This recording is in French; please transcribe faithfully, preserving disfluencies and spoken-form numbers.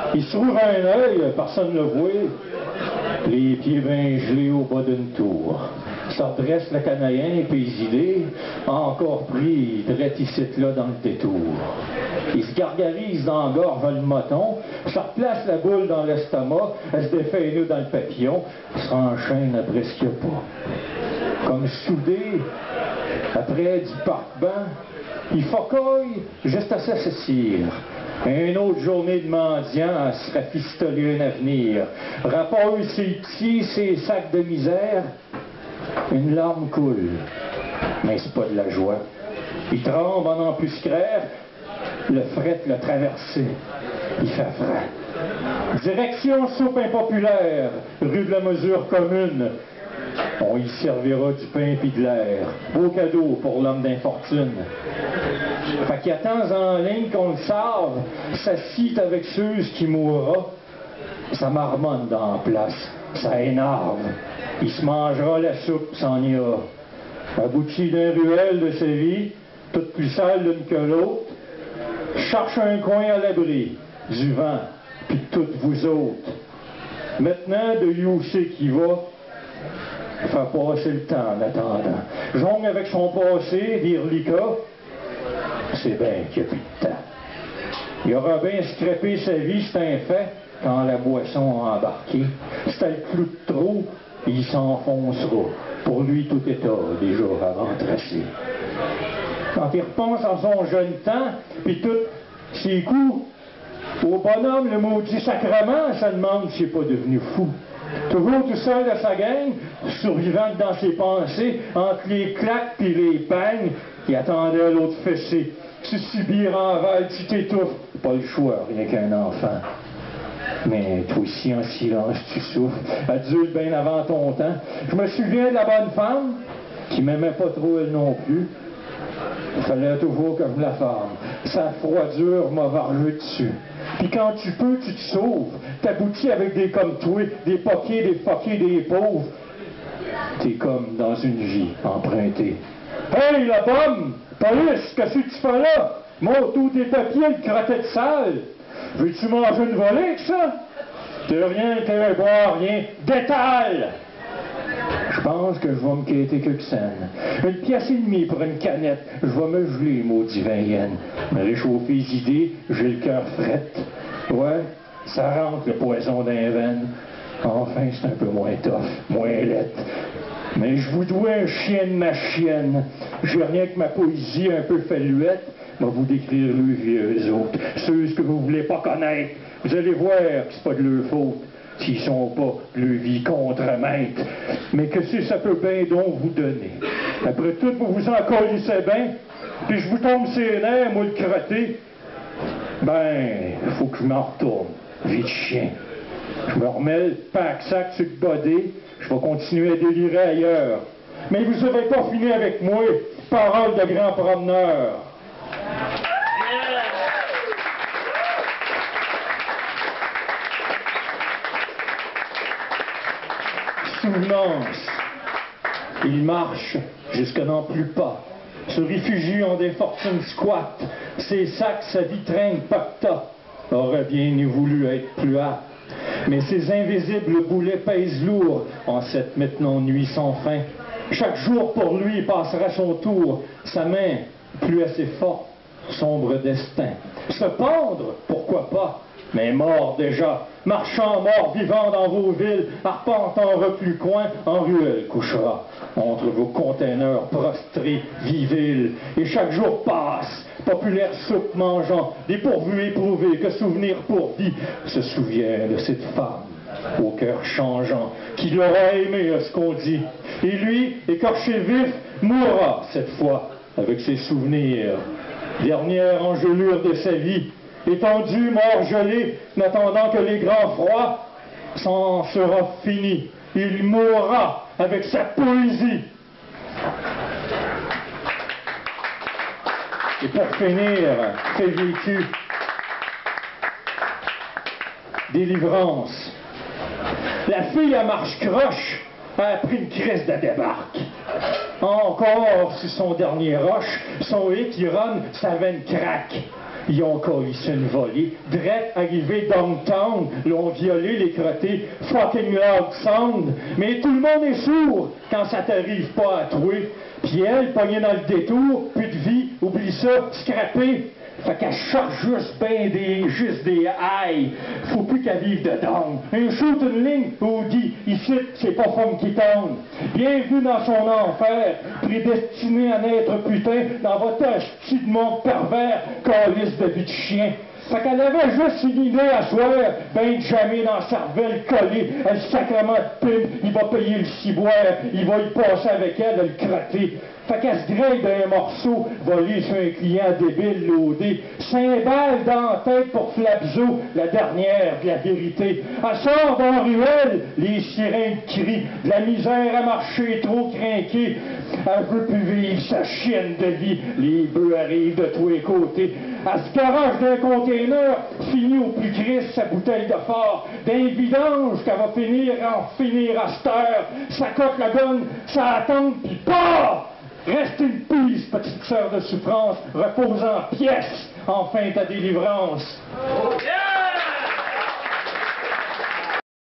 Il se rouvre un œil, personne ne le voit, les pieds bien gelés au bas d'une tour. Ça redresse le Canadien, puis les idées, encore pris, drette ici là dans le détour. Il se gargarise dans la gorge le moton, ça replace la boule dans l'estomac, elle se défait les nœuds dans le papillon, se renchaîne après ce qu'il n'y a pas. Comme soudé, après du parc-banc, il focoille juste à s'assessir. Une autre journée de mendiant à se rafistoler un avenir. Rapport ses petits, ses sacs de misère, une larme coule. Mais c'est pas de la joie. Il tremble en embuscraire, le fret l'a traversé. Il fait frais. Direction soupe impopulaire, rue de la mesure commune. On y servira du pain pis de l'air. Beau cadeau pour l'homme d'infortune. Fait qu'il attend en ligne qu'on le serve, s'assit avec ceux qui mourra. Ça marmonne dans la place, ça énerve. Il se mangera la soupe, s'en ira. Abouti d'un ruelle de sa vie, toute plus sale l'une que l'autre, cherche un coin à l'abri du vent, puis de toutes vous autres. Maintenant, de où c'est qui va, faire passer le temps en attendant. Jongle avec son passé, dire l'I-Ca, c'est bien qu'il n'y a plus de temps. Il aura bien scrapé sa vie, c'est un fait, quand la boisson a embarqué. C'était le clou de trop, il s'enfoncera. Pour lui, tout est à déjà avant tracé. Quand il repense à son jeune temps, puis tout ses coups, au bonhomme, le maudit sacrement, ça demande s'il n'est pas devenu fou. Toujours tout seul de sa gang, survivant dans ses pensées, entre les claques puis les pagnes, qui attendait l'autre fessée. Tu subir en val, tu t'étouffes. Pas le choix, rien qu'un enfant. Mais toi aussi, en silence, tu souffres. Adulte bien avant ton temps. Je me souviens de la bonne femme, qui m'aimait pas trop elle non plus. Il fallait toujours que je me la forme. Sa froidure m'a vargé dessus. Puis quand tu peux, tu te sauves. T'aboutis avec des comme toi, des poquets, des poquets, des pauvres. T'es comme dans une vie empruntée. Hey, la pomme! Police, qu'est-ce que tu fais là? Montre tous tes papiers, le crottet de salle. Veux-tu manger une volée avec ça? T'as rien, t'as boire, rien. Détale! Je pense que je vais me quêter que scène. Une pièce et demie pour une canette. Je vais me geler, maudit vingt yens. Me réchauffer les idées, j'ai le cœur fret. Ouais, ça rentre le poison dans les veines. Enfin, c'est un peu moins tough, moins laite. Mais je vous dois un chien de ma chienne. J'ai rien que ma poésie un peu faluette. Je vais vous décrire le vieux, eux autres. Ceux que vous voulez pas connaître. Vous allez voir que c'est pas de leur faute. S'ils sont pas le vie contre-maître. Mais que si ça peut bien donc vous donner. Après tout, vous vous en colissez bien, puis je vous tombe ses nerfs, moi le crotté. Ben, faut que je m'en retourne. Vie de chien. Je me remets le pack-sac sur le body, je vais continuer à délirer ailleurs. Mais vous n'avez pas fini avec moi, parole de grand promeneur. Souvenance. Il marche jusqu'à n'en plus pas. Se réfugie en des fortunes squattes. Ses sacs, sa vitrine pacta. Aurait bien voulu être plus apte. Mais ces invisibles boulets pèsent lourd en cette maintenant nuit sans fin. Chaque jour pour lui passera son tour. Sa main, plus assez forte, sombre destin. Se pendre, pourquoi pas? Mais mort déjà, marchand mort vivant dans vos villes, arpentant reflux coin, en ruelle couchera, entre vos containers prostrés, viviles, et chaque jour passe, populaire soupe mangeant, dépourvu éprouvé, que souvenir pour vie, se souvient de cette femme, au cœur changeant, qui l'aura aimé à ce qu'on dit, et lui, écorché vif, mourra cette fois, avec ses souvenirs, dernière engelure de sa vie, étendu, mort gelé, n'attendant que les grands froids, s'en sera fini. Il mourra avec sa poésie. Et pour finir, fait vécu, délivrance. La fille à marche croche a pris une crise de débarque. Encore sur son dernier roche, son hit, il run, sa veine craque. Ils ont collissé une volée. Drette arrivé downtown, l'ont violé, les crottés. Fucking loud sound. Mais tout le monde est sourd quand ça t'arrive pas à trouer. Puis elle, pognée dans le détour, plus de vie, oublie ça, scrappé. Fait qu'elle charge juste ben des, juste des hailles. Faut plus qu'elle vive dedans. Un shoot, une ligne, où dit, ici, c'est pas Funky Town. Bienvenue dans son enfer, prédestiné à naître putain dans votre asti de monde pervers, calice de vie de chien. Fait qu'elle avait juste une idée à soir, ben jamais dans la cervelle collée, le sacrement de pub, il va payer le ciboire, il va y passer avec elle, le crotter. Fait qu'elle se grille d'un morceau, volé sur un client débile, laudé. Cinq balles dans la tête pour Flabzo, la dernière de la vérité. Elle sort dans la ruelle, les sirènes crient, de la misère à marcher, trop crinquée. Elle veut plus vivre sa chienne de vie, les bœufs arrivent de tous les côtés. Elle se garage d'un container, finit au plus Christ sa bouteille de fort, d'un vidange qu'elle va finir en finir à cette heure. Ça cote la gonne, ça attend, pis pas! Reste une pise, petite sœur de souffrance, repose en pièces, enfin ta délivrance. Oh, yeah!